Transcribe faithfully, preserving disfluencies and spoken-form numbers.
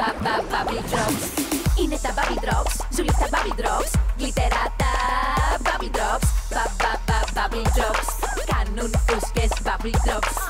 Μπα, μπα, bubble drops. Είναι τα bubble drops, ζουν τα bubble drops. Γλυτερά τα bubble drops. Μπα, μπα, μπα, bubble drops. Κάνουν φούσκες bubble drops.